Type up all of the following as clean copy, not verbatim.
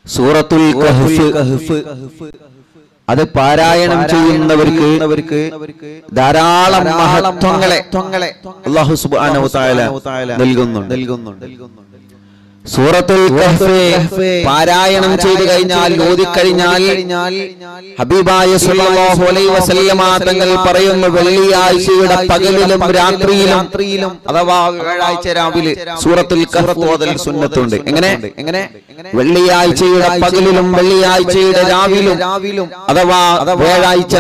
സൂറത്തുൽ കഹ്ഫ് അത് പാരായണം ചെയ്യുന്നവർക്ക് ധാരാളം മഹത്വങ്ങളെ അല്ലാഹു സുബ്ഹാനഹു വ തആല നൽകുന്നുണ്ട്. സൂറത്തുൽ കഹ്ഫ് പാരായണം ചെയ്തു കഴിഞ്ഞാൽ ഓതി കഴിഞ്ഞാൽ ഹബീബായ സല്ലല്ലാഹു അലൈഹി വസല്ലമ തങ്ങൾ പറയുന്നു, വെള്ളിയാഴ്ചയുടെ പകലിലും രാത്രിയിലും അഥവാ വ്യാഴാഴ്ച രാവിലെ സൂറത്തുൽ കഹ്ഫ് ഓതൽ സുന്നത്തുണ്ട്. എങ്ങനെ വെള്ളിയാഴ്ചയുടെ പകലിലും വെള്ളിയാഴ്ചയുടെ രാവിലും അഥവാ വ്യാഴാഴ്ച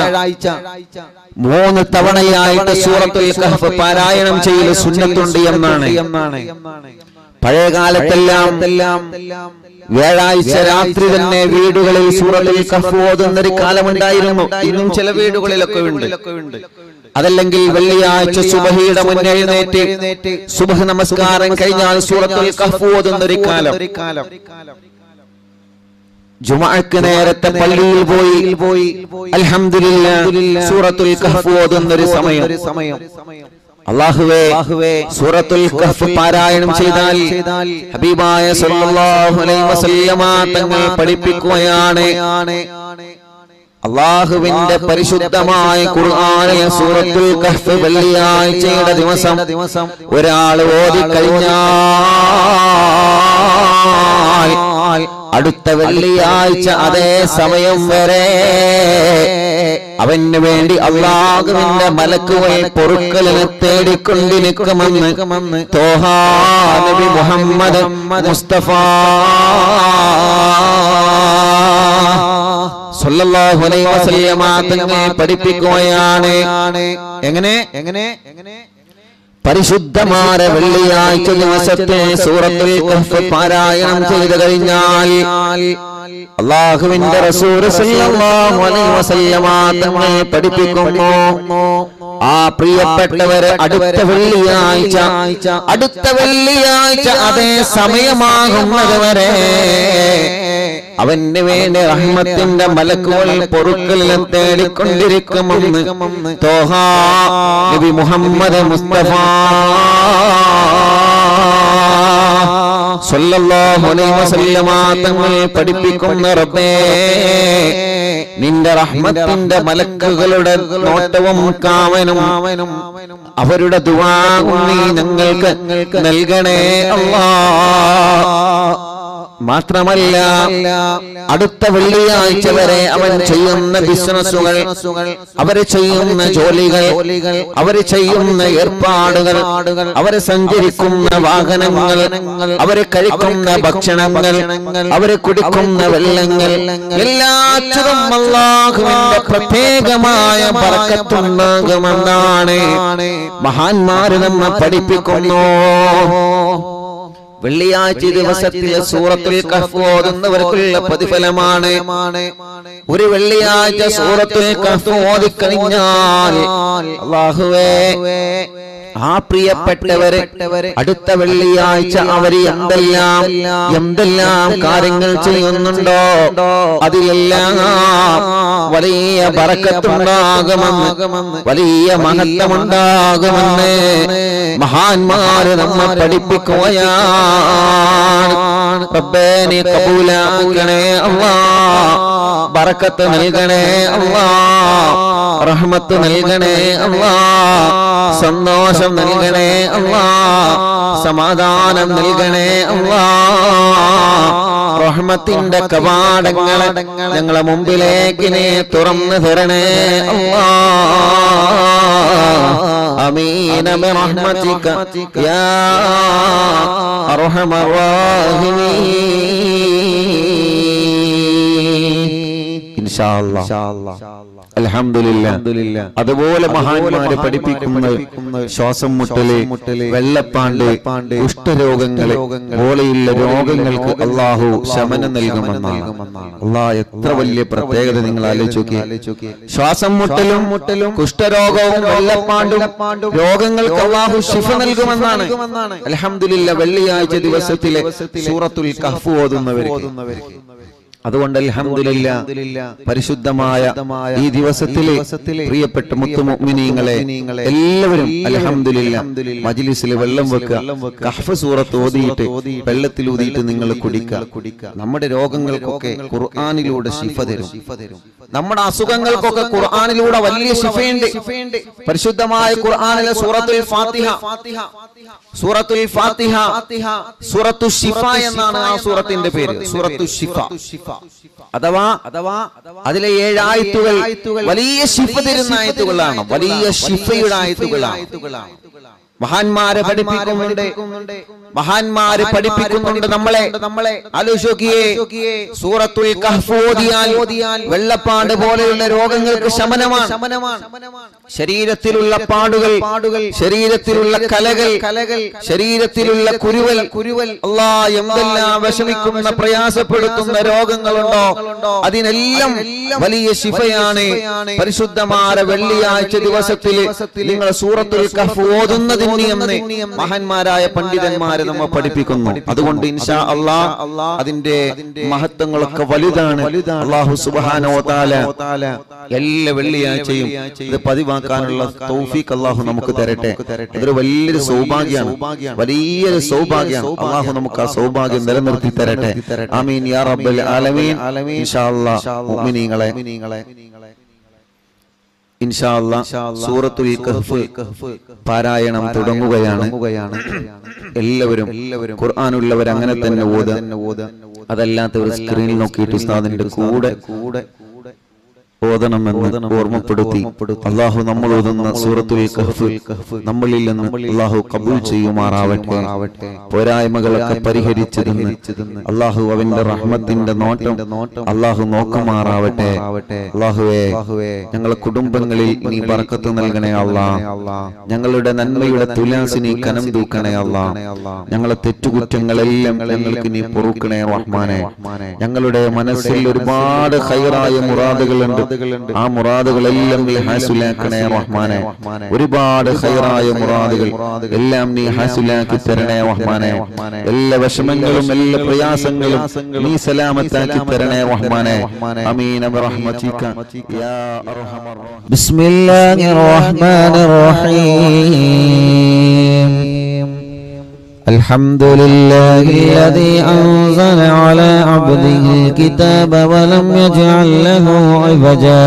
3 തവണയായിട്ട് സൂറത്തുൽ കഹ്ഫ് പാരായണം ചെയ്യൽ സുന്നത്തുണ്ട് എന്നാണ്. പഴയ കാലത്തെല്ലാം വ്യാഴാഴ്ച രാത്രി തന്നെ വീടുകളിൽ സൂറത്തുൽ കഹ്ഫ് ഓതുന്നൊരു കാലമുണ്ടായിരുന്നു. ഇന്നും ചില വീടുകളിലൊക്കെ ഉണ്ട്. അതല്ലെങ്കിൽ വെള്ളിയാഴ്ച സുബഹിയുടെ മുന്നേ എഴുന്നേറ്റ് സുബ്ഹ് നമസ്കാരം കഴിഞ്ഞാൽ സൂറത്തുൽ കഹ്ഫ് ഓതുന്നൊരു കാലം. ജുമുഅക്ക് നേരത്തെ പള്ളിയിൽ പോയി അൽഹംദുലില്ലാഹ് സൂറത്തുൽ കഹ്ഫ് ഓതുന്നൊരു സമയം. അല്ലാഹുവേ സൂറത്തുൽ കഹ്ഫ് പാരായണം ചെയ്താൽ ഹബീബായ സല്ലല്ലാഹു അലൈഹി വസല്ലമ തങ്ങൾ പഠിപ്പിക്കുകയാണ്, അല്ലാഹുവിന്റെ പരിശുദ്ധമായ ഖുർആനിൽ സൂറത്തുൽ കഹ്ഫ് വെള്ളിയാഴ്ചയുടെ ദിവസം ഒരാൾ ഓതി കഴിഞ്ഞാൽ അടുത്ത വെള്ളിയാഴ്ച അതേ സമയം വരെ അവന് വേണ്ടി അല്ലാഹുവിന്റെ മലക്കുകൾ പൊറുക്കലിനെ തേടിക്കൊണ്ടിരിക്കുമെന്ന് തോഹാ നബി മുഹമ്മദ് മുസ്തഫ സല്ലല്ലാഹു അലൈഹി വസല്ലമ തങ്ങൾ പഠിപ്പിക്കുകയാണ്. എങ്ങനെ പരിശുദ്ധമായ വെള്ളിയാഴ്ച ദിവസത്തെ സൂറത്തുൽ കഹ്ഫ് പാരായണം ചെയ്തു കഴിഞ്ഞാൽ അല്ലാഹുവിന്റെ റസൂൽ സല്ലല്ലാഹു അലൈഹി വസല്ലമ തങ്ങൾ പഠിപ്പിക്കുന്നു, ആ പ്രിയപ്പെട്ടവരെ അടുത്ത വെള്ളിയാഴ്ച അതേ സമയമാകുന്നത് വരെ അവന് വേണ്ടി റഹ്മത്തിന്റെ മലക്കുകൾ പൊറുക്കലിനെ തേടിക്കൊണ്ടിരിക്കുമെന്ന് തോഹാ നബി മുഹമ്മദ് മുസ്തഫ സല്ലല്ലാഹു അലൈഹി വസല്ലമ തങ്ങൾ പഠിപ്പിക്കുന്ന, റബ്ബേ നിന്റെ റഹ്മത്തിന്റെ മലക്കുകളുടെ നോട്ടവും കാവനും അവരുടെ ദുആവും നീ ഞങ്ങൾക്ക് നൽകണേ അല്ലാഹ്. മാത്രമല്ല അടുത്ത വെള്ളിയാഴ്ച വരെ അവൻ ചെയ്യുന്ന ബിസിനസ്സുകൾ, അവര് ചെയ്യുന്ന ജോലികൾ, അവര് ചെയ്യുന്ന ഏർപ്പാടുകൾ, അവര് സഞ്ചരിക്കുന്ന വാഹനങ്ങൾ, അവര് കഴിക്കുന്ന ഭക്ഷണങ്ങൾ, അവര് കുടിക്കുന്ന വെള്ളങ്ങൾ എല്ലാത്തിലും അല്ലാഹുവിന്റെ പ്രത്യേകമായ ബർക്കത്തുണ്ടാകുമെന്നാണ് മഹാന്മാര് നമ്മെ പഠിപ്പിക്കുന്നു. വെള്ളിയാഴ്ച ദിവസത്തിലെ സൂറത്തുൽ കഹ്ഫ് ഓതുന്നവർക്കുള്ള പ്രതിഫലമാണ്. ഒരു വെള്ളിയാഴ്ച സൂറത്തുൽ കഹ്ഫ് ഓതിക്കഴിഞ്ഞാൽ അല്ലാഹുവേ ആ പ്രിയപ്പെട്ടവരെ അടുത്ത വെള്ളിയാഴ്ച അവര് എന്തെല്ലാം കാര്യങ്ങൾ ചെയ്യുന്നുണ്ടോ അതിലെല്ലാം വലിയ ബറക്കത്തുണ്ടാകുമെന്ന്, വലിയ മഹത്വമുണ്ടാകുമെന്ന് മഹാന്മാര് നമ്മെ പഠിപ്പിക്കുകയാണ്. റബ്ബേ നീ കബൂലാക്കണേ അല്ലാഹ്, ബറക്കത്ത് നൽകണേ അല്ലാഹ്, റഹ്മത്ത് നൽകണേ അല്ലാഹ്, സന്തോഷം നൽകണേ അല്ലാഹ്, സമാധാനം നൽകണേ അല്ലാഹ്. റഹ്മത്തിന്റെ കവാടങ്ങളെ ഞങ്ങളെ മുമ്പിലേക്ക് നീ തുറന്നു തരണേ അല്ലാഹ്. ആമീൻ ബിറഹ്മതിക യാ അർഹമർ റഹീമീൻ. ഇൻഷാ അല്ലാഹ് അൽഹംദുലില്ലാഹ്. അതുപോലെ മഹാന്മാരെ പഠിപ്പിക്കുന്ന ശ്വാസം മുട്ടല്, വെള്ളപ്പാണ്ട്, കുഷ്ഠരോഗങ്ങള് പോലെയുള്ള രോഗങ്ങൾക്ക് അല്ലാഹു ശമനം നൽകുമെന്നാണ്. അല്ലാഹ് എത്ര വലിയ പ്രത്യേകത നിങ്ങൾ ആലോചിച്ച് നോക്കിയേ. ശ്വാസം മുട്ടലും കുഷ്ഠരോഗവും വെള്ളപ്പാണ്ടും രോഗങ്ങൾക്ക് അല്ലാഹു ശിഫ നൽകുമെന്നാണ്. അൽഹംദുലില്ലാഹ് വെള്ളിയാഴ്ച ദിവസത്തിലെ സൂറത്തുൽ കഹ്ഫ് ഓതുന്നവർക്ക് അതുകൊണ്ട് അൽഹംദുലില്ലാ പരിശുദ്ധമായ ഈ ദിവസത്തിൽ പ്രിയപ്പെട്ട മുത്തുമുഅ്മിനീങ്ങളെ എല്ലാവരും അൽഹംദുലില്ലാ മജ്ലിസിൽ വെള്ളം വെക്കുക, കഹ്ഫ് സൂറത്ത് ഓതിയിട്ട് വെള്ളത്തിൽ ഊതിയിട്ട് നിങ്ങൾ കുടിക്കുക. നമ്മുടെ രോഗങ്ങൾക്കൊക്കെ ഖുർആനിലൂടെ ശിഫ തരും. നമ്മുടെ അസുഖങ്ങൾക്കൊക്കെ ഖുർആനിലൂടെ വലിയ ശിഫയുണ്ട്. പരിശുദ്ധമായ ഖുർആനിലെ സൂറത്തുൽ ഫാത്തിഹ സൂറത്തു ശിഫ എന്നാണ് ആ സൂറത്തിന്റെ പേര്. സൂറത്തു ശിഫ അഥവാ അതിലെ 7 ആയത്തുകൾ വലിയ ശിഫ തരുന്ന ആയത്തുകളാണ്, വലിയ ശിഫയുടെ ആയത്തുകളാണ്. മഹാന്മാരെ പഠിപ്പിക്കുന്നുണ്ട് നമ്മളെ. ആലോചിക്കുക, സൂറത്തുൽ കഹ്ഫ് ഓതിയാൽ വെള്ളപ്പാട് പോലെയുള്ള രോഗങ്ങൾക്ക് ശമനമാണ്. ശരീരത്തിലുള്ള പാടുകൾ, ശരീരത്തിലുള്ള കലകൾ, ശരീരത്തിലുള്ള കുരുവൽ, അല്ലാഹ് എന്തെല്ലാം വിഷമിക്കുന്ന പ്രയാസപ്പെടുത്തുന്ന രോഗങ്ങളുണ്ടോ അതിനെല്ലാം വലിയ ശിഫയാണ്. പരിശുദ്ധമായ വെള്ളിയാഴ്ച ദിവസത്തിൽ നിങ്ങൾ സൂറത്തുൽ കഹ്ഫ് ഓതുന്നതിന് മഹാന്മാരായ പണ്ഡിതന്മാരെ നമ്മെ പഠിപ്പിക്കുന്നു. അതുകൊണ്ട് ഇൻഷാ അല്ലാഹ് അതിന്റെ മഹത്വങ്ങളൊക്കെ വലുതാണ്. അല്ലാഹു സുബ്ഹാനഹു വ തആല എല്ലാ വെള്ളിയാഴ്ചയും ഇത് പതിവാക്കാനുള്ള തൗഫീഖ് അല്ലാഹു നമുക്ക് തരട്ടെ. അതൊരു വലിയൊരു സൗഭാഗ്യമാണ്, വലിയൊരു സൗഭാഗ്യമാണ്. അല്ലാഹു നമുക്ക് ആ സൗഭാഗ്യം നിലനിർത്തി തരട്ടെ. ആമീൻ യാ റബ്ബൽ ആലമീൻ. ഇൻഷാ അല്ലാഹ് മുഅ്മിനീങ്ങളെ, ഇൻഷാ അല്ലാഹ് സൂറത്തുൽ കഹ്ഫ് പാരായണം തുടങ്ങുകയാണ്. എല്ലാവരും ഖുർആനുള്ളവർ അങ്ങനെ തന്നെ ഓതുക. അതല്ലാത്തവർ സ്ക്രീനിൽ നോക്കിയിട്ട് ഉസ്താദിന്റെ കൂടെ ഓതണമെന്ന് ഓർമ്മപ്പെടുത്തി അല്ലാഹു നമ്മൾ ഓതുന്ന സൂറത്തുൽ കഹ്ഫ് നമ്മളിൽ നിന്ന് അല്ലാഹു കബൂൽ ചെയ്യുമാറാവട്ടെ. പോരായ്മകളൊക്കെ പരിഹരിച്ചതെന്ന് അല്ലാഹു അവന്റെ റഹ്മത്തിന്റെ നോട്ടം അല്ലാഹു നോക്കുമാറാവട്ടെ. അല്ലാഹുവേ, ഞങ്ങളുടെ കുടുംബങ്ങളിൽ നീ ബർക്കത്ത് നൽകണേ അല്ലാഹ്. ഞങ്ങളുടെ നന്മയുടെ തുലാസിനി കനം തൂക്കണേ അല്ലാഹ്. ഞങ്ങളുടെ തെറ്റുകുറ്റങ്ങളെല്ലാം ഞങ്ങൾക്ക് നീ പൊറുക്കണേ റഹ്മാനെ. ഞങ്ങളുടെ മനസ്സിൽ ഒരുപാട് ഖൈറായ മുറാദുകളുണ്ട്, ആ മുറാദുകളെല്ലാം നീ ഹാസിലാക്കണേ റഹ്മാനെ. ഒരുപാട് ഖൈറായ മുറാദുകൾ എല്ലാം നീ ഹാസിലാക്കി തരണേ റഹ്മാനെ. എല്ലാ വിഷമങ്ങളും എല്ലാ പ്രയാസങ്ങളും നീ സലാമത്താക്കി തരണേ റഹ്മാനെ. ആമീൻ ബിറഹ്മതിക യാ അർഹമർ റഹീം. ബിസ്മില്ലാഹിർ റഹ്മാനിർ റഹീം. الحمد لله الذي أنزل على عبده الكتاب ولم يجعل له عوجا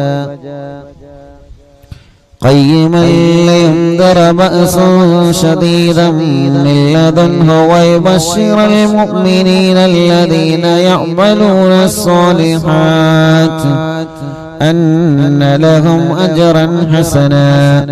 قيما لينذر بأسا شديدا من لدنه ويبشر المؤمنين الذين يعملون الصالحات أن لهم أجرا حسنا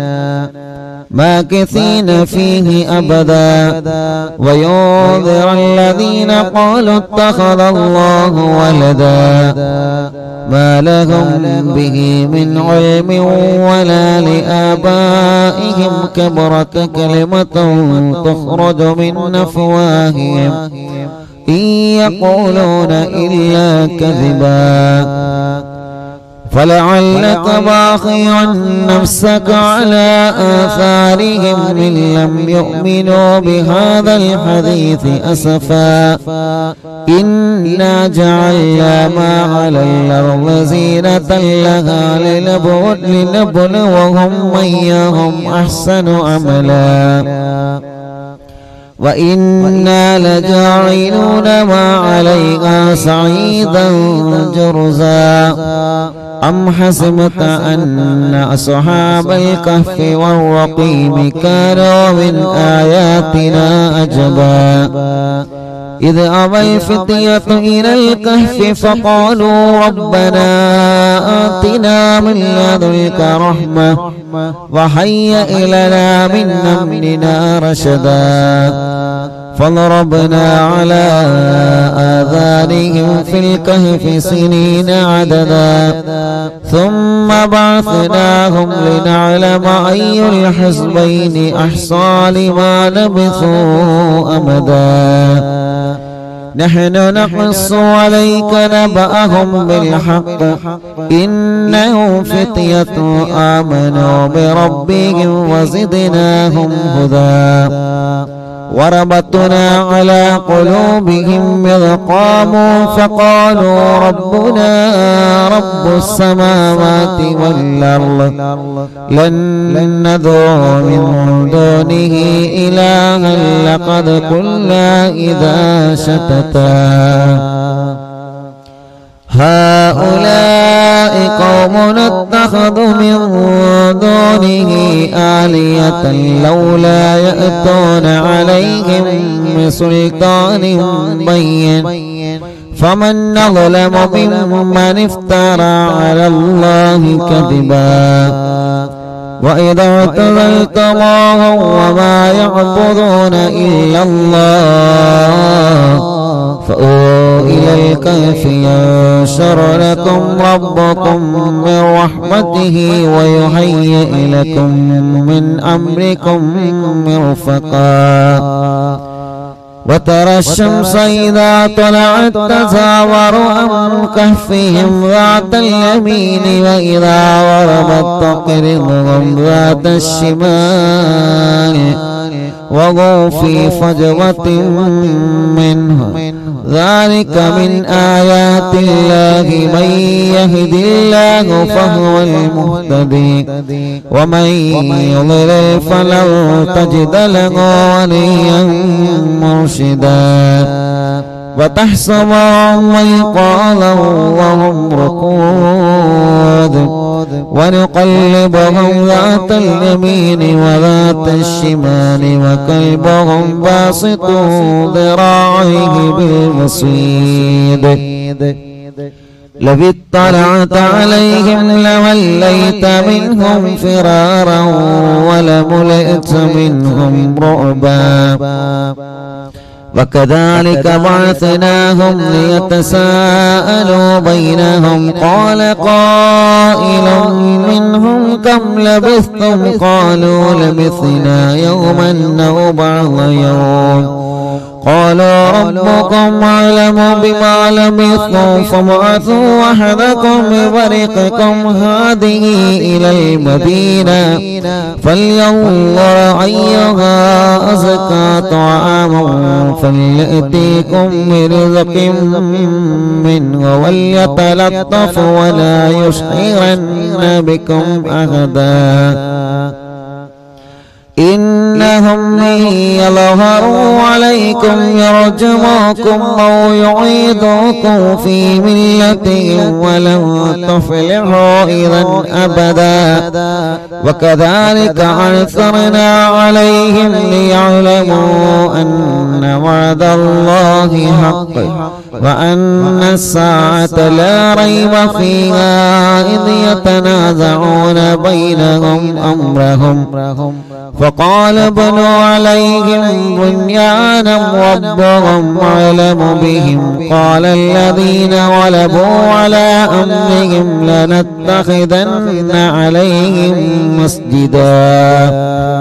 ماكثين فيه أبدا وينذر الذين قالوا اتخذ الله ولدا ما لهم به من علم ولا لآبائهم كبرت كلمة تخرج من أفواههم إن يقولون إلا كذبا فلعلك باخع نفسك على آثارهم إن لم يؤمنوا بهذا الحديث أسفا إنا جعلنا ما على الأرض زينة لها لنبلوهم أيهم أحسن عملا وإنا لجاعلون ما عليها صعيدا جرزا أم حسبت أن أصحاب الكهف والرقيم كانوا من آياتنا عجبا إذ أوى الفتية إلى الكهف فقالوا ربنا آتنا من لدنك رحمة وهيئ لنا من أمرنا رشدا فضربنا على آذانهم في الكهف سنين عددا ثم بعثناهم لنعلم أي الحزبين أحصى لما لبثوا أمدا نحن نقص عليك نبأهم بالحق إنهم فتية آمنوا بربهم وزدناهم هدى وربطنا على قلوبهم إذ قاموا فقالوا ربنا رب السماوات والأرض لن ندعو من دونه إلها لقد قلنا إذا شتتا هؤلاء قوم اتخذوا من دونه آلهة لولا يأتون عليهم بسلطان بين فمن أظلم ممن افترى على الله كذبا وإذا اعتزلتموهم وما يعبدون إلا الله فأووا إلى الكهف ينشر لكم ربكم من رحمته ويهيئ لكم من أمركم مرفقا وترى الشمس إذا طلعت تزاور عن كهفهم ذات اليمين وإذا غربت تقرضهم ذات الشمال وهم في فجوة منه ذلك من آيات الله من يهد الله فهو المهتدي ومن يضلل فلن تجد له وليا مرشدا وتحسبهم أيقاظا وهم رقود ونقلبهم ذات اليمين وذات الشمال وكلبهم باسط ذراعيه بالوصيد لو اطلعت عليهم لوليت منهم فرارا ولملئت منهم رعبا وكذلك بعثناهم ليتساءلوا بينهم قال قائل منهم كم لبثتم قالوا لبثنا يوما أو بعض يوم قالوا ربكم أعلم بما لبثتم فابعثوا أحدكم بورقكم هذه إلى المدينة فلينظر أيها أزكى طعاما فليأتيكم برزق منه وليتلطف ولا يشعرن بكم أحدا إنهم إن يظهروا عليكم يرجموكم أو يعيدوكم في ملتهم ولن تفلحوا إذا أبدا وكذلك عثرنا عليهم ليعلموا أن وعد الله حق وأن الساعة لا ريب فيها إذ يتنازعون بينهم أمرهم فقال ابنوا عليهم بنيانا ربهم أعلم بهم قال الذين غلبوا على أمرهم لنتخذن عليهم مسجدا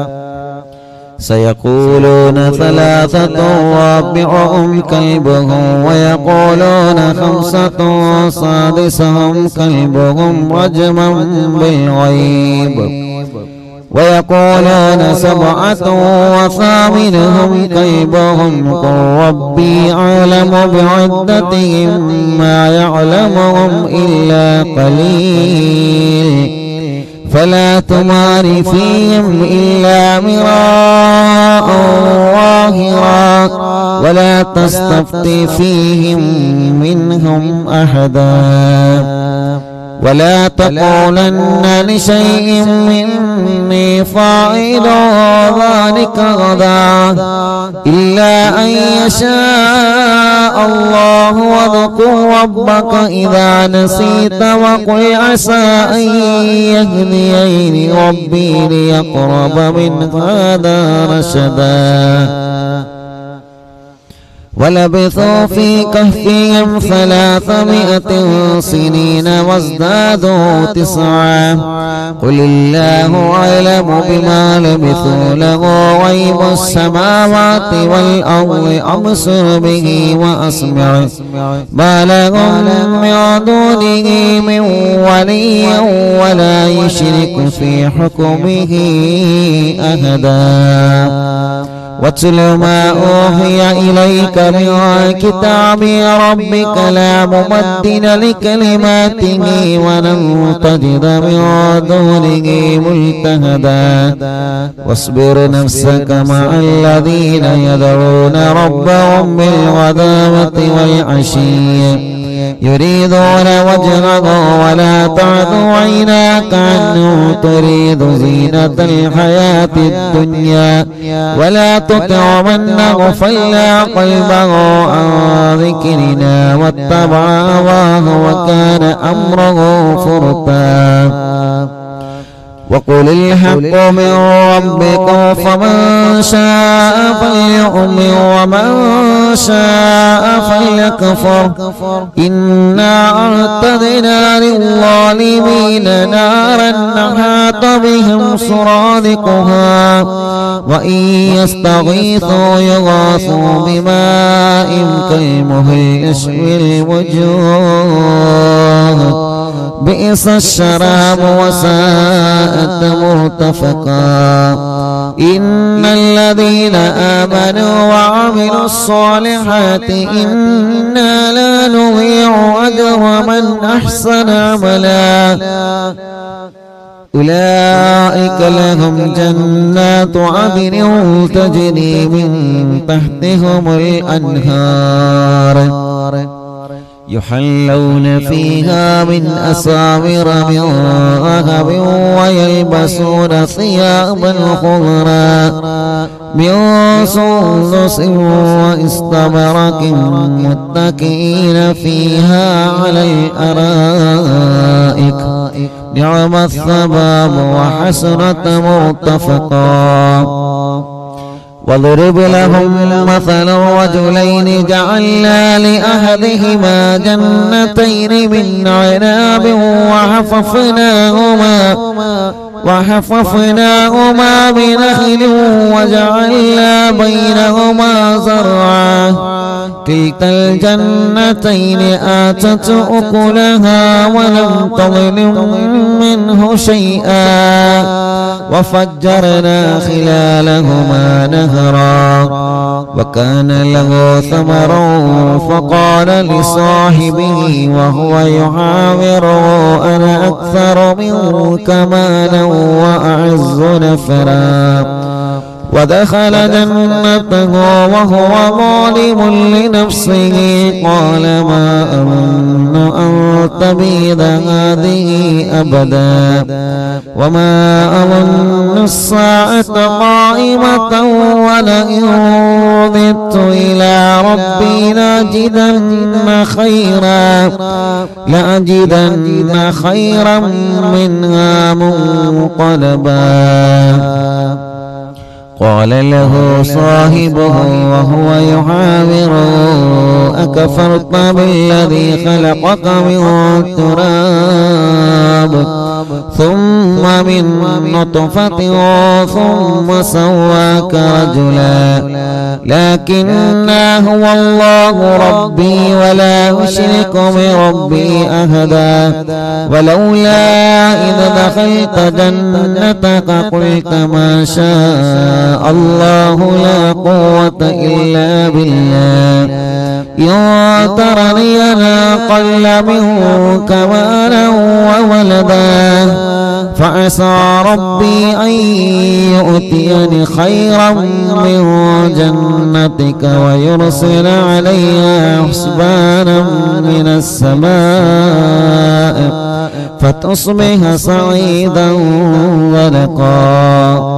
سيقولون ثلاثة رابعهم كلبهم ويقولون خمسة سادسهم كلبهم رجما بالغيب ويقولون سبعة وثامنهم كلبهم قل ربي أعلم بعدتهم ما يعلمهم إلا قليل فلا تمار فيهم إلا مراء ظاهرا ولا تستفت فيهم منهم أحدا ولا تقولن لشيء مني فاعل ذلك غدا إلا أن يشاء الله واذكر ربك إذا نسيت وقل عسى أن يهديني ربي ليقرب من هذا رشدا ولبثوا في كهفهم 300 سنين وازدادوا 9 قل الله أعلم بما لبثوا له غيب السماوات والأرض أبصر به وأسمع ما لهم من دونه من ولي ولا يشرك في حكمه أحدا واتل ما أوحي إليك من كتاب ربك لا مبدل لكلماته ولن تجد من دونه ملتحدا واصبر نفسك مع الذين يدعون ربهم بالغداوة والعشي يريدون وجهه ولا تعد عيناك عنه تريد زينة الحياة الدنيا ولا تطع من غفلنا قلبه عن ذكرنا واتبع هواه وكان أمره فرطا وقل الحق من ربكم فمن شاء فليؤمن ومن شاء فليكفر إنا أعتدنا للظالمين نارا أحاط بهم سرادقها وإن يستغيثوا يغاثوا بماء كالمهل يشوي الوجوه بئس الشراب وساءت مرتفقا إن الذين آمنوا وعملوا الصالحات إنا لا نضيع أجر من أحسن عملا أولئك لهم جنات عدن تجري من تحتهم الأنهار يحلون فيها من أساور من ذهب ويلبسون ثيابا خضرا من سندس واستبرق متكئين فيها على الأرائك نعم الثواب وحسنت مرتفقا واضرب لهم مثل الرجلين جعلنا لأحدهما جنتين من عناب وحففناهما بنخل وجعلنا بينهما زرعا كلتا الجنتين آتت أكلها ولم تظلم منه شيئا وفجرنا خلالهما نهرا وكان له ثمر فقال لصاحبه وهو يحاوره أنا أكثر منك مالا وأعز نفرا ودخل جنته وهو ظالم لنفسه قال ما أظن أن تبيد هذه أبدا وما أظن الساعة قائمة ولئن رددت إلى ربي لأجدن خيرا منها منقلبا قال له صاحبه وهو يحاوره أكفرت بالذي خلقك من تراب ثم من نطفة ثم سواك رجلا لكن هو الله ربي ولا أشرك بربي أحدا ولولا إذ دخلت جنتك قلت ما شاء الله لا قوة إلا بالله إن ترني أنا أقل منك مالا وولدا فعسى ربي أن يؤتيني خيرا من جنتك ويرسل عليها حسبانا من السماء فتصبح صعيدا غرقا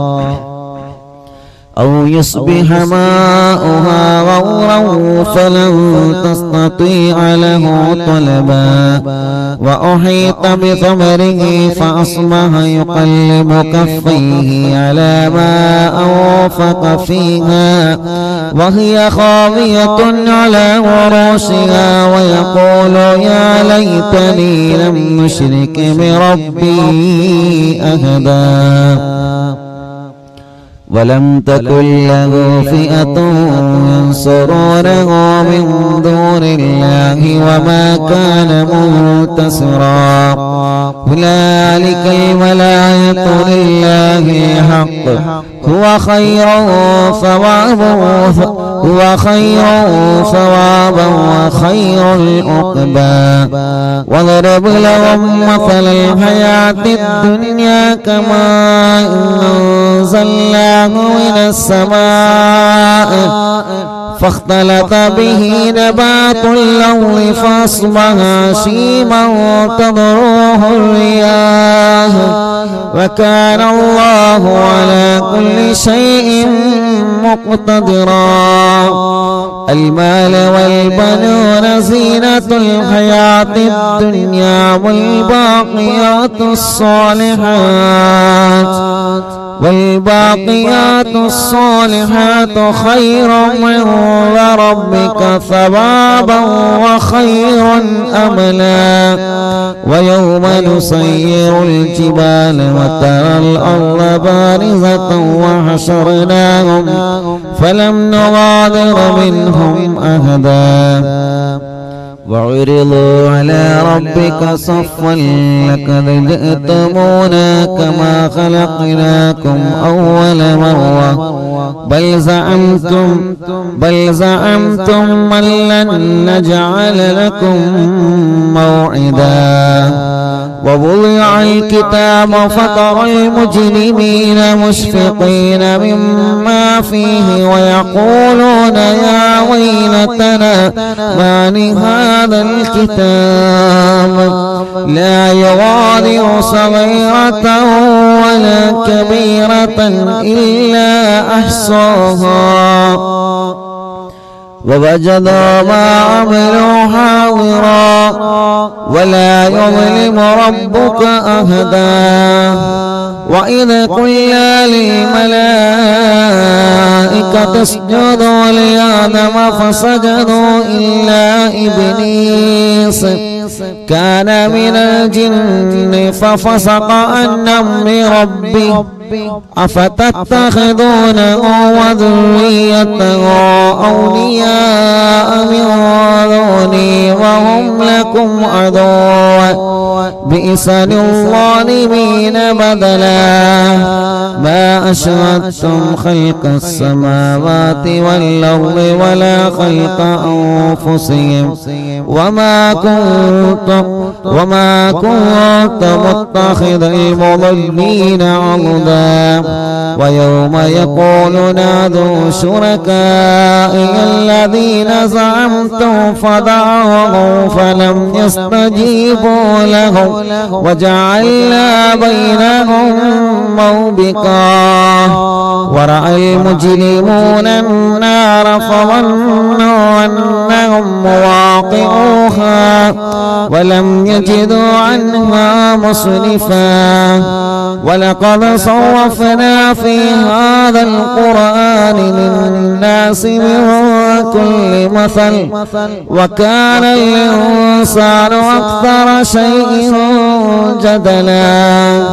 أو يصبح ماؤها غورا فلن تستطيع له طلبا وأحيط بثمره فأصبح يقلب كفيه على ما أنفق فيها وهي خاوية على عروشها ويقول يا ليتني لم أشرك بربي أحدا ولم تكن له فئة ينصرونه من دون الله وما كان منتصرا هنالك الولاية لله الحق هو خير ثوابا وخير العقبى واضرب لهم مثل الحياة الدنيا كماء أنزلناه من السماء فاختلط به نبات الأرض فأصبح هشيما تذروه الرياح وكان الله على كل شيء مقتدرا المال والبنون زينة الحياة الدنيا والباقيات الصالحات خير عند ربك ثوابا وخير أملا ويوم نسير الجبال وترى الأرض بارزة وحشرناهم فلم نغادر منهم أحدا وعرضوا على ربك صفا لقد جئتمونا كما خلقناكم أول مرة بل زعمتم أن لن نجعل لكم موعدا ووضع الكتاب فترى المجرمين مشفقين مما فيه ويقولون يا ويلتنا ما لهذا الكتاب لا يغادر صغيرة ولا كبيرة إلا أحصاها ووجدوا ما عملوا حاضرا ولا يظلم ربك أحدا وإذ قلنا للملائكة اسجدوا لآدم فسجدوا إلا إبليس كان من الجن ففسق عن أمر ربه أفتتخذونه وذريته أولياء من دوني وهم لكم عدو بئس للظالمين بدلا ما أشهدتم خلق السماوات والأرض ولا خلق أنفسهم وما كنت متخذ المضلين عضدا ويوم يقول نادوا شركائي الذين زعمتم فدعوهم فلم يستجيبوا لهم وجعلنا بينهم موبقا ورأى المجرمون النار فظنوا أنهم مواقعوها ولم يجدوا عنها مصرفا ولقد صرفنا في هذا القرآن للناس من كل مثل وكان الإنسان أكثر شيء جدلا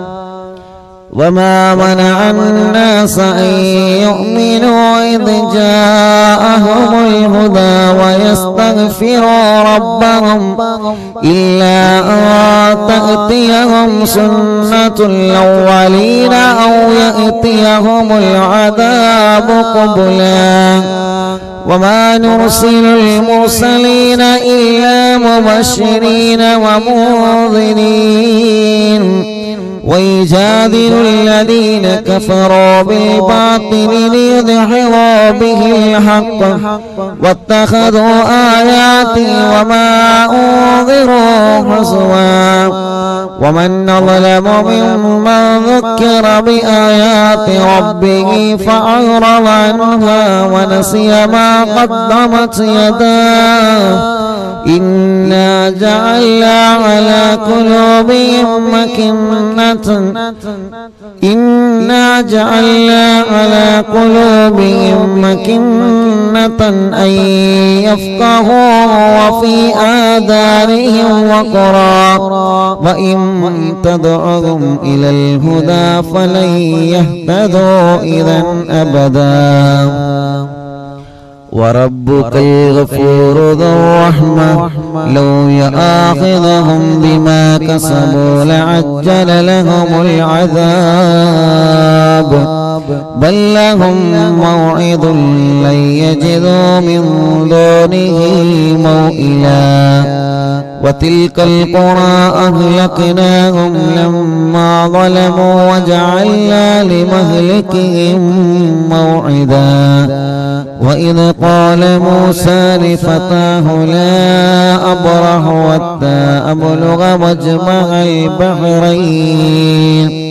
وما منع الناس أن يؤمنوا إذ جاءهم الهدى ويستغفروا ربهم إلا أن تأتيهم سنة الأولين أو يأتيهم العذاب قبلا وما نرسل المرسلين إلا مبشرين ومنذرين ويجادل الذين كفروا بالباطل ليدحضوا به الحق واتخذوا آياتي وما أنذروا حزوا ومن أظلم ممن ذكر بآيات ربه فأعرض عنها ونسي ما قدمت يداه إنا جعلنا على قلوبهم مكنة أن يفقهوا وفي آذانهم وقرا وإن تدعهم إلى الهدى فلن يهتدوا إذا أبدا وربك الغفور ذو الرحمة لو يؤاخذهم بما كسبوا لعجل لهم العذاب بل لهم موعد لن يجدوا من دونه موئلا وتلك القرى أهلكناهم لما ظلموا وجعلنا لمهلكهم موعدا وإذ قال موسى لفتاه لا أبرح حتى أبلغ مجمع البحرين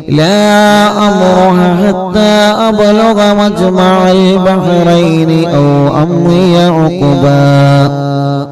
أو أمضي عقبا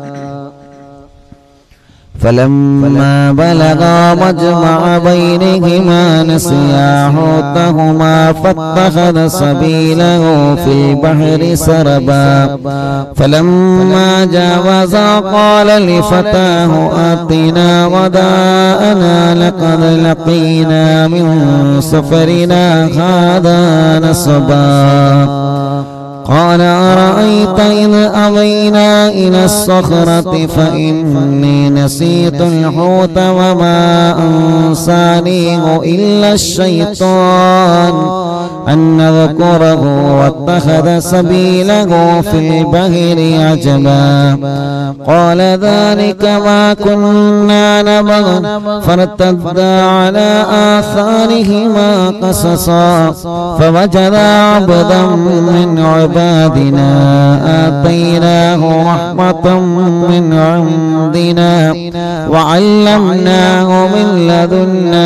فلما بلغا مجمع بينهما نسيا حوتهما فاتخذ سبيله في البحر سربا فلما جاوزا قال لفتاه آتنا غداءنا لقد لقينا من سفرنا هذا نصبا قال أرأيت إذ أوينا إلى الصخرة فإني نسيت الحوت وما أنسانيه إلا الشيطان أن نذكره واتخذ سبيله في البحر عجبا قال ذلك ما كنا نبغ فارتدا على آثارهما قصصا فوجدا عبدا من عبادنا آتيناه رحمة من عندنا وعلمناه من لدنا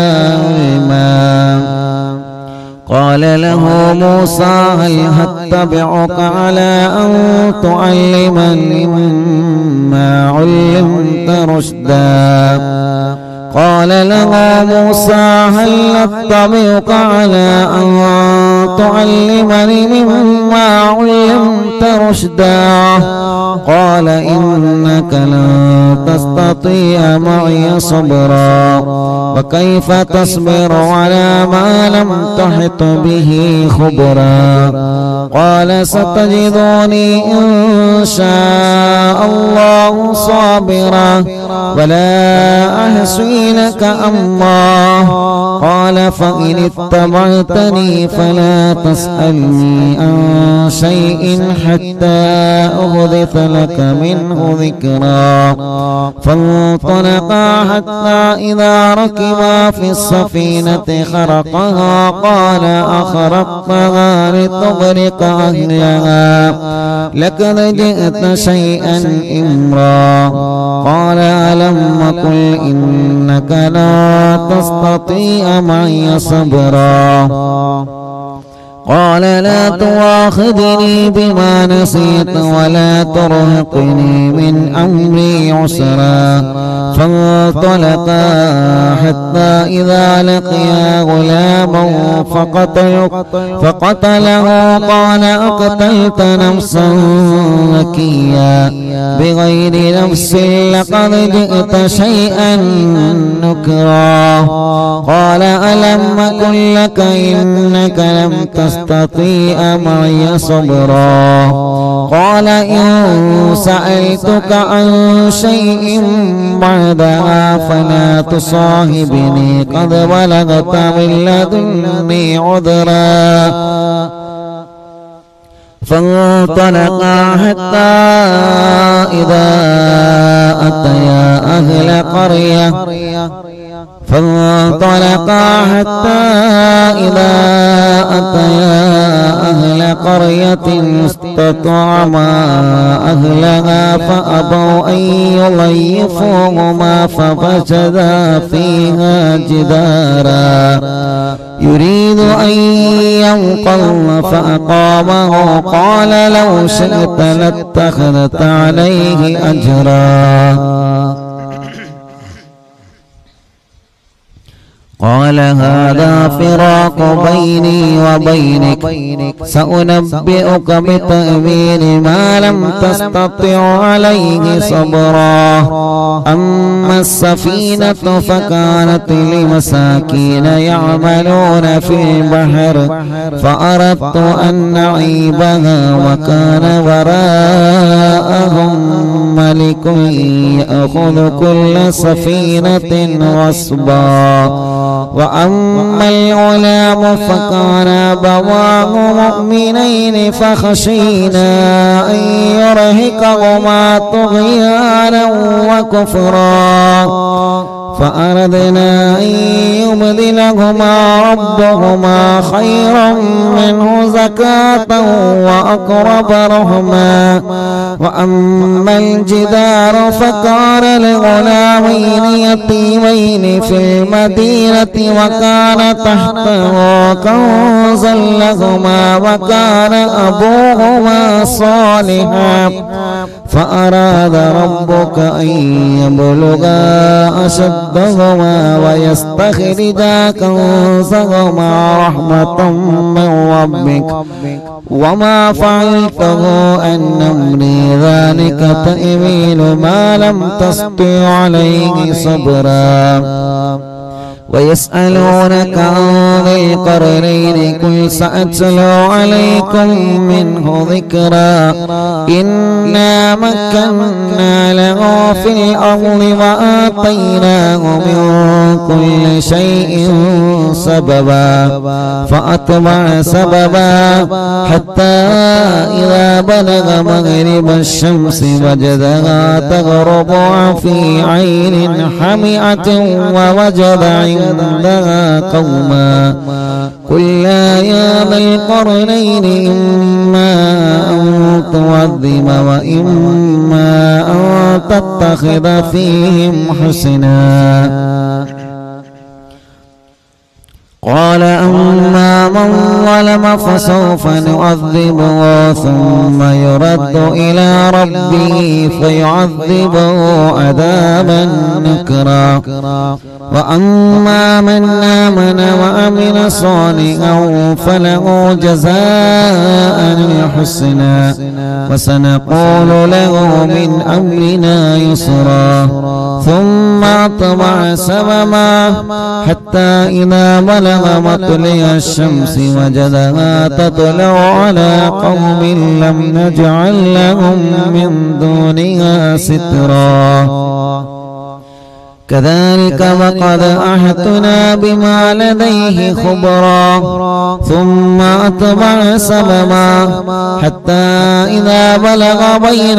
علما قال له موسى هل أتبعك على أن تعلمني مما علمت رشدا قال له موسى هل أتبعك على أن تعلمني مما علمت رشدا قال إنك لن تستطيع معي صبرا وكيف تصبر على ما لم تحط به خبرا قال ستجدوني إن شاء الله صابرا ولا أحصي لك أمرا قال فإن اتبعتني فلا تسألني عن شيء حتى أحدث لك منه ذكرا فانطلقا حتى إذا ركبا في السفينة خرقها قال أخرقتها لتغرق أهلها لقد جئت شيئا إمرا قال ألم أقل إنك لا تستطيع معي صبرا قال لا تؤاخذني بما نسيت ولا ترهقني من أمري عسرا فانطلقا حتى إذا لقيا غلاما فقتله قال أقتلت نفسا زكيا بغير نفس لقد جئت شيئا نكرا قال ألم أقل لك إنك لم تستطيع معي صبرا قال إن سألتك عن شيء بعدها فلا تصاحبني قد بلغت من لدني عذرا فانطلقا حتى إذا أتيا أهل قرية استطعما أهلها فأبوا أن يضيفوهما ففسدا فيها جدارا يريد أن ينقض فأقامه قال لو شئت لاتخذت عليه أجرا قال هذا فراق بيني وبينك سأنبئك بتأويل ما لم تستطع عليه صبرا أما السفينة فكانت لمساكين يعملون في البحر فأردت أن أعيبها وكان وراءهم ملك يأخذ كل سفينة غصبا وأما الغلام فكان أبواه مؤمنين فخشينا أن يرهقهما طغيانا وكفرا فأردنا أن يبدلهما ربهما خيرا منه زكاة وأقرب رحما. وأما الجدار فكان لغلامين يتيمين في المدينة وكان تحته كنز لهما وكان أبوهما صالحا فأراد ربك أن يبلغا أشدهما ويستخرجا كنزهما رحمة من ربك وما فعلته عن أمري ذلك تأويل ما لم تستطع عليه صبرا. ويسألونك عن ذي القرنين قل سأتلو عليكم منه ذكرا. إنا مكنا له في الأرض وآتيناه من كل شيء سببا فأتبع سببا حتى إذا بلغ مغرب الشمس وجدها تغرب في عين حمئة ووجد عندها قوما قلنا يا ذا القرنين إما أن تعذب وإما أن تتخذ فيهم حسنا. قال أما من ظلم فسوف نعذبه ثم يرد إلى ربه فيعذبه عذابا نكرا. وأما من آمن وعمل صالحا فله جزاء الحسنى وسنقول له من أمرنا يسرا. ثم أتبع سببا حتى إذا بلغ مطلع الشمس وجدها تطلع على قوم لم نجعل لهم من دونها سترا. كذلك وقد أحطنا بما لديه خبرا. ثم أتبع سببا حتى إذا بلغ بين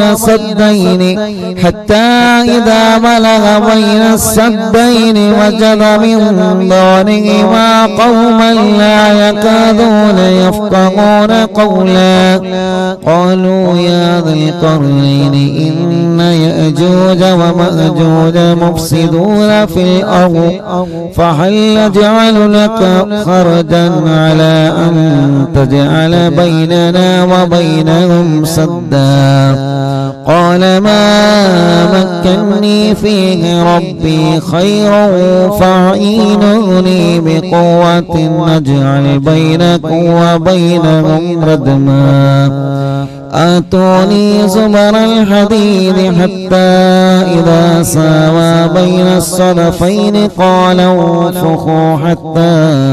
السدين وجد من دونهما قوما لا يكادون يفقهون قولا. قالوا يا ذا القرنين إن يأجوج ومأجوج مفسدون في الأرض فهل نجعل لك خرجا على أن تجعل بيننا وبينهم سدا. قال ما مكني فيه ربي خير فاعينوني بقوة نجعل بينكم وبينهم ردما. آتوني زبر الحديد حتى إذا ساوى بين الصدفين قال انفخوا حتى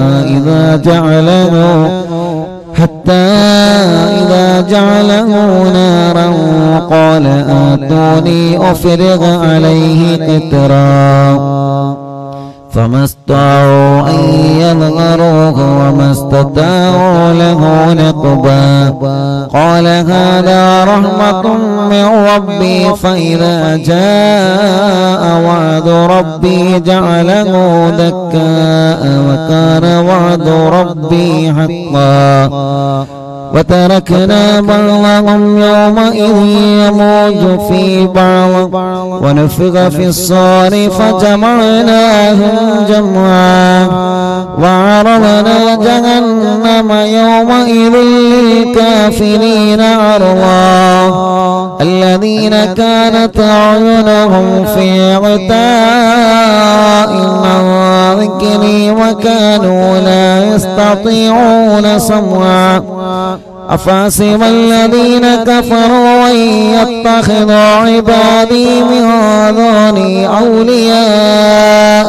إذا جعله نارا قال آتوني أفرغ عليه قطرا. فما استطاعوا أن يظهروه وما استطاعوا له نقبا. قال هذا رحمة من ربي فإذا جاء وعد ربي جعله دكاء وكان وعد ربي حقا. وتركنا بعضهم يومئذ يموج في بعض ونفخ في الصور فجمعناهم جمعا. وعرضنا جهنم يومئذ للكافرين عرضا. الذين كانت أعينهم في غطاء عن ذكري وكانوا لا يستطيعون سمعا. أفحسب الذين كفروا أن يتخذوا عبادي من دوني أولياء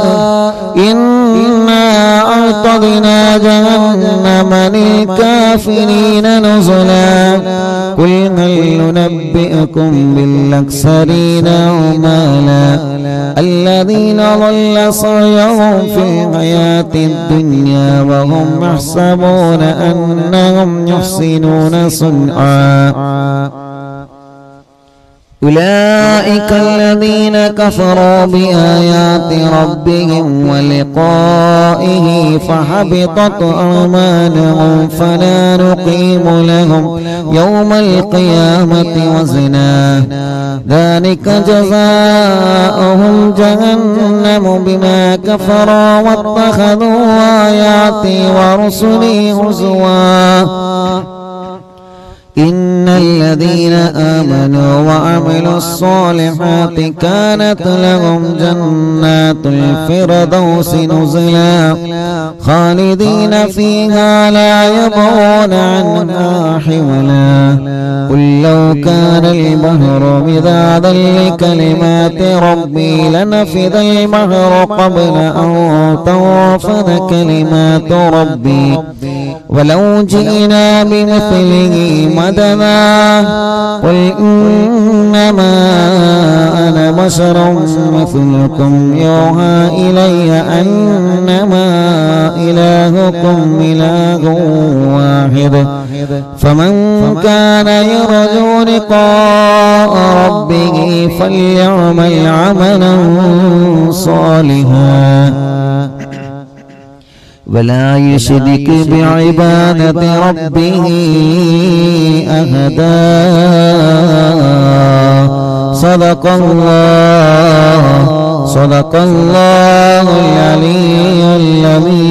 إنا أعتدنا جهنم للكافرين نزلا. قل هل ننبئكم بالأخسرين أعمالا الذين ضل سعيهم في الحياة الدنيا وهم يحسبون أنهم يحسنون صنعا أولئك الذين كفروا بآيات ربهم ولقائه فحبطت أعمالهم فلا نقيم لهم يوم القيامة وزنا ذلك جزاؤهم جهنم بما كفروا واتخذوا آياتي ورسلي هزوا إن الذين آمنوا وعملوا الصالحات كانت لهم جنات الفردوس نزلا خالدين فيها لا يبغون عنها حولا قل لو كان البحر مدادا لكلمات ربي لنفذ البحر قبل أن تنفذ كلمات ربي ولو جئنا بمثله مددا قل إنما أنا بشر مثلكم يوحى إلي أنما إلهكم إله واحد فمن كان يرجو لقاء ربه فليعمل عملا صالحا ولا يشرك بعبادة ربه أحدا صدق الله العلي العظيم